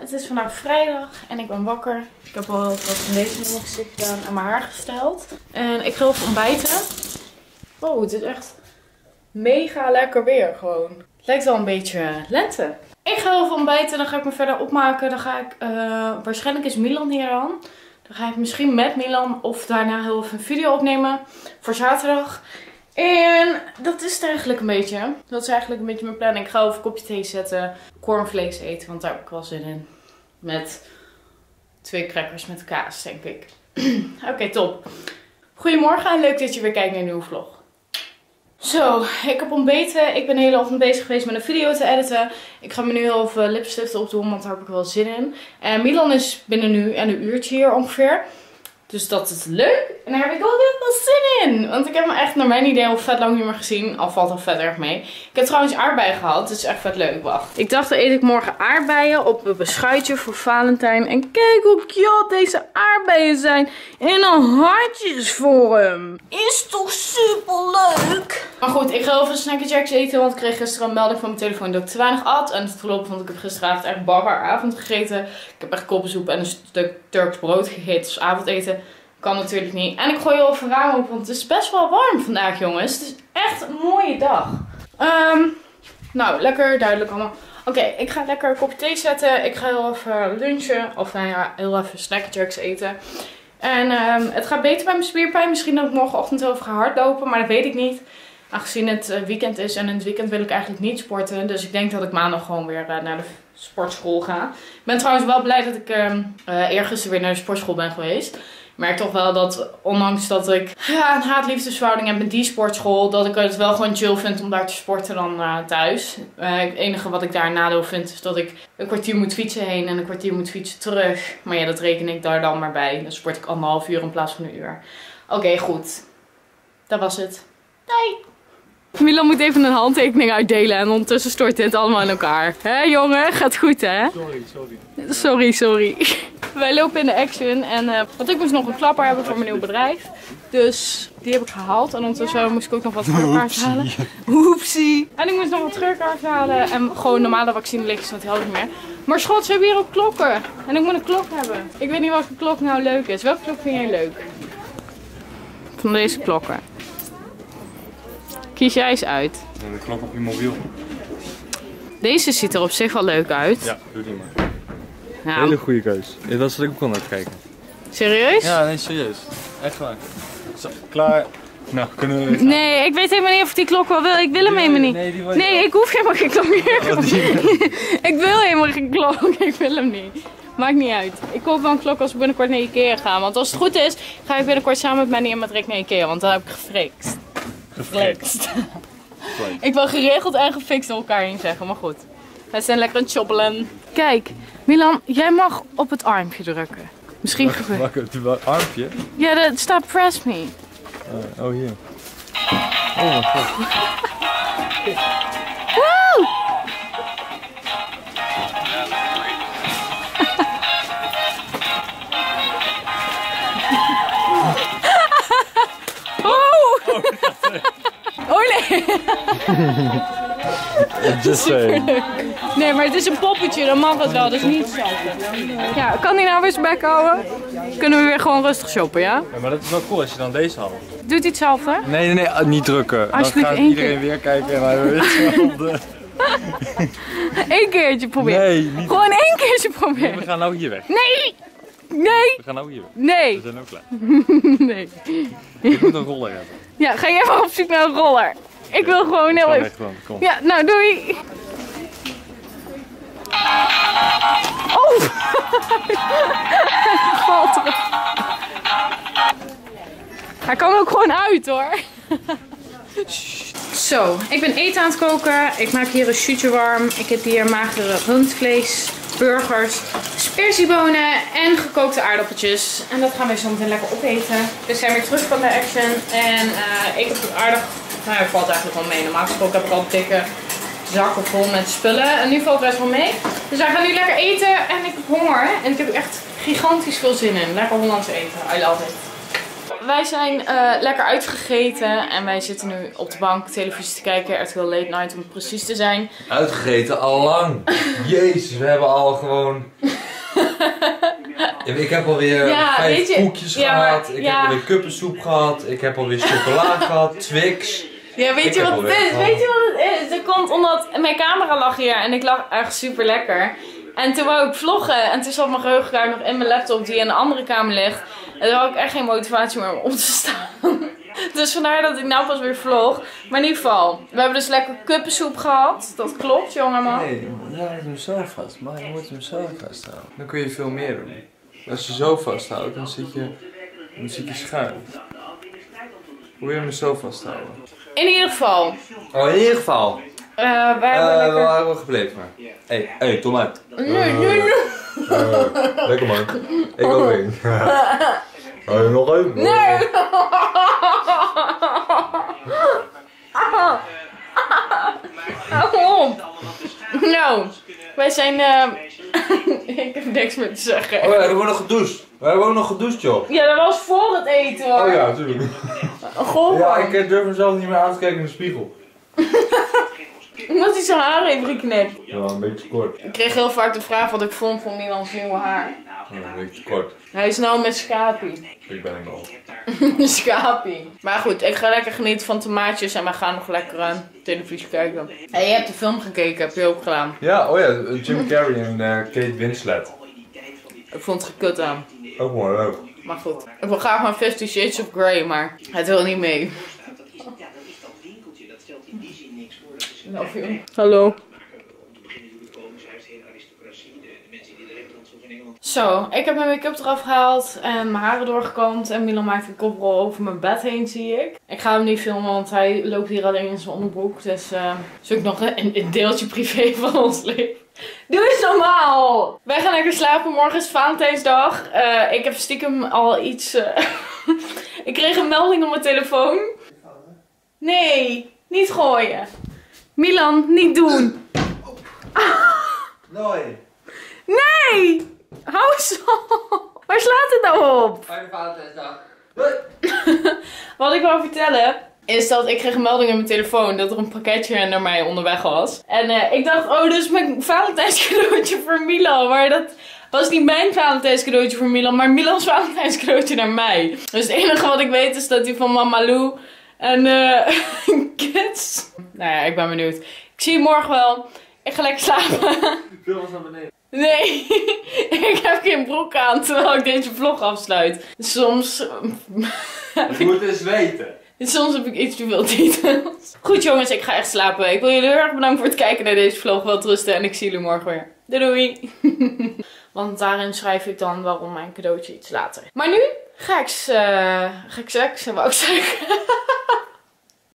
Het is vandaag vrijdag en ik ben wakker. Ik heb al wat foundation in mijn gezicht gedaan en mijn haar gesteld. En ik ga even ontbijten. Wow, het is echt mega lekker weer gewoon. Het lijkt wel een beetje lente. Ik ga even ontbijten, dan ga ik me verder opmaken. Dan ga ik, waarschijnlijk is Milan hier dan. Dan ga ik misschien met Milan of daarna heel even een video opnemen voor zaterdag. En dat is het eigenlijk een beetje. Dat is eigenlijk een beetje mijn planning. Ik ga even een kopje thee zetten. Cornflakes eten, want daar heb ik wel zin in. Met 2 crackers met kaas, denk ik. Oké, top. Goedemorgen en leuk dat je weer kijkt naar een nieuwe vlog. Zo, ik heb ontbeten. Ik ben de hele ochtend bezig geweest met een video te editen. Ik ga me nu heel even lipstiften opdoen, want daar heb ik wel zin in. En Milan is binnen nu en een uurtje hier ongeveer. Dus dat is leuk. En daar heb ik ook heel veel zin in. Want ik heb hem echt naar mijn idee al vet lang niet meer gezien. Al valt er vet erg mee. Ik heb trouwens aardbeien gehad. Het is echt vet leuk. Wacht. Ik dacht, dan eet ik morgen aardbeien op een beschuitje voor Valentijn. En kijk hoe cute deze aardbeien zijn. In een hartjesvorm. Is toch super leuk? Maar goed, ik ga even Snacky Jacks eten. Want ik kreeg gisteren een melding van mijn telefoon dat ik te weinig at. En het verloop, want ik heb gisteravond echt baggeravond gegeten. Ik heb echt koppensoep en een stuk Turks brood gegeten. Dus avondeten kan natuurlijk niet. En ik gooi heel even raam open, want het is best wel warm vandaag, jongens. Het is echt een mooie dag. Nou, lekker duidelijk allemaal. Oké, ik ga lekker een kopje thee zetten. Ik ga heel even lunchen. Of nou ja, heel even Snacky Jacks eten. En het gaat beter bij mijn spierpijn. Misschien dat ik morgenochtend heel even ga hardlopen, maar dat weet ik niet. Aangezien het weekend is en in het weekend wil ik eigenlijk niet sporten. Dus ik denk dat ik maandag gewoon weer naar de sportschool ga. Ik ben trouwens wel blij dat ik eergisteren weer naar de sportschool ben geweest. Ik merk toch wel dat, ondanks dat ik een haat-liefdesverhouding heb met die sportschool, dat ik het wel gewoon chill vind om daar te sporten dan thuis. Het enige wat ik daar een nadeel vind is dat ik een kwartier moet fietsen heen en een kwartier moet fietsen terug. Maar ja, dat reken ik daar dan maar bij. Dan sport ik 1,5 uur in plaats van 1 uur. Oké, goed. Dat was het. Doei! Milan moet even een handtekening uitdelen en ondertussen stort dit allemaal in elkaar. Hé jongen, gaat goed hè? Sorry. Wij lopen in de Action en want ik moest nog een klapper hebben voor mijn nieuw bedrijf. Dus die heb ik gehaald en ondertussen moest ik ook nog wat scheurkaars halen. Oepsie! En ik moest nog wat scheurkaars halen en gewoon normale vaccinelichtjes, want die had ik niet meer. Maar schat, ze hebben hier ook klokken. En ik moet een klok hebben. Ik weet niet welke klok nou leuk is. Welke klok vind jij leuk? Van deze klokken. Kies jij eens uit. En de klok op je mobiel. Deze ziet er op zich wel leuk uit. Ja, doe die maar. Ja. Hele goede keus. Dat zat ik ook al naar te kijken. Serieus? Ja, nee, serieus. Echt waar. Zo, klaar. Nou, kunnen we weer gaan. Nee, ik weet helemaal niet of ik die klok wel wil. Ik wil hem helemaal niet. Nee, ik hoef helemaal geen klok meer. Ik wil helemaal geen klok. Ik wil hem niet. Maakt niet uit. Ik koop wel een klok als we binnenkort naar Ikea gaan. Want als het goed is, ga ik binnenkort samen met Manny en met Rick naar Ikea. Want dan heb ik gefrikt. Ik wil geregeld en gefixt door elkaar heen zeggen, maar goed. Wij zijn lekker aan het choppelen. Kijk, Milan, jij mag op het armpje drukken. Misschien gebeurt het. Armpje? Ja, er staat press me. Oh, hier. Oh mijn god. Woe! Oh nee! Just saying. Nee, maar het is een poppetje, dan mag het wel, dus niet hetzelfde. Ja, kan die nou weer zijn bek houden? Kunnen we weer gewoon rustig shoppen, ja? Ja, maar dat is wel cool als je dan deze haalt. Doet hij hetzelfde? Nee, niet drukken. Dan gaat iedereen weer kijken en hij weer hetzelfde. Eén keertje proberen. Nee, niet. Gewoon 1 keertje proberen. Nee, we gaan nou hier weg. Nee! We gaan nou hier weg. Nee! We zijn ook klaar. Nee. Ik moet een roller hebben. Ja, ga je even op zoek naar een roller. Ik wil gewoon heel even... Kom. Ja, nou doei! Oh! Valt erop. Hij kan ook gewoon uit hoor. Zo, ik ben eten aan het koken. Ik maak hier een shootje warm. Ik heb hier magere rundvlees, burgers, sperziebonen en gekookte aardappeltjes. En dat gaan we zo meteen lekker opeten. We zijn weer terug van de Action. En ik heb het aardig... Nou, het valt eigenlijk wel mee. Normaal gesproken heb ik al dikke zakken vol met spullen. En nu valt het best wel mee. Dus wij gaan nu lekker eten. En ik heb honger. En ik heb echt gigantisch veel zin in. Lekker Hollands eten. I love it. Wij zijn lekker uitgegeten en wij zitten nu op de bank televisie te kijken. RTL Late Night om precies te zijn. Uitgegeten, al lang. Jezus, we hebben al gewoon Ja, ik heb alweer 5 koekjes gehad. Ik heb alweer kuppensoep gehad. Ik heb alweer chocola gehad. Twix. Ja, weet je wat het is? Weet je wat het is? Dat komt omdat mijn camera lag hier en ik lag echt super lekker. En toen wou ik vloggen en toen zat mijn geheugenkaart nog in mijn laptop die in een andere kamer ligt. En toen had ik echt geen motivatie meer om op te staan. Dus vandaar dat ik nou pas weer vlog. Maar in ieder geval, we hebben dus lekker kuppensoep gehad. Dat klopt, jongeman. Nee, je houdt hem zo vast. Maar je moet hem zo vasthouden. Dan kun je veel meer doen. Als je zo vasthoudt, dan zit je schuin. Hoe je hem zo vasthouden? In ieder geval. Oh, in ieder geval. Waar hebben we gebleven? Hé, Tom uit. Nee. Lekker man. Ik ook één. Nog één? Nee! Hou op. Nou, wij zijn... ik heb niks meer te zeggen. Oh ja, we hebben nog gedoucht. We hebben ook nog gedoucht, joh. Ja, dat was voor het eten, hoor. Oh ja, natuurlijk. Ja, ik durf mezelf niet meer aan te kijken in de spiegel. Omdat hij zijn haar heeft geknipt. Ja, een beetje kort. Ik kreeg heel vaak de vraag wat ik vond van Milan's nieuwe haar. Ja, een beetje kort. Hij is nou met Schaapie. Ik ben hem al. Schaapie. Maar goed, ik ga lekker genieten van tomaatjes en we gaan nog lekker televisie kijken. Hey, je hebt de film gekeken, heb je ook gedaan? Ja, oh ja, Jim Carrey en Kate Winslet. Ik vond het gekut aan. Ook mooi, leuk. Maar goed, ik wil graag maar 50 Shades of Grey, maar het wil niet mee. Love you. Hallo. Zo, ik heb mijn make-up eraf gehaald en mijn haren doorgekamd en Milan maakt een koprol over mijn bed heen, zie ik. Ik ga hem niet filmen, want hij loopt hier alleen in zijn onderbroek, dus zoek nog een deeltje privé van ons leven. Doe eens normaal! Wij gaan lekker slapen, morgen is Valentijnsdag. Ik heb stiekem al iets... ik kreeg een melding op mijn telefoon. Nee, niet gooien. Milan, niet doen. Nee. Nee! Hou eens op! Waar slaat het nou op? Fijne Valentijnsdag. Wat ik wou vertellen is dat ik kreeg een melding op mijn telefoon dat er een pakketje naar mij onderweg was. En ik dacht, oh, dat is mijn Valentijnscadeautje voor Milan. Maar dat was niet mijn Valentijnscadeautje voor Milan, maar Milans Valentijnscadeautje naar mij. Dus het enige wat ik weet is dat hij van Mama Lou en kids. Nou ja, ik ben benieuwd. Ik zie je morgen wel. Ik ga lekker slapen. Veel was naar beneden. Nee, ik heb geen broek aan terwijl ik deze vlog afsluit. Soms... Je moet eens weten. Soms heb ik iets te veel details. Goed jongens, ik ga echt slapen. Ik wil jullie heel erg bedanken voor het kijken naar deze vlog. Wel rusten en ik zie jullie morgen weer. Doei doei. Want daarin schrijf ik dan waarom mijn cadeautje iets later. Maar nu ga ik seksen, wou ik zeggen.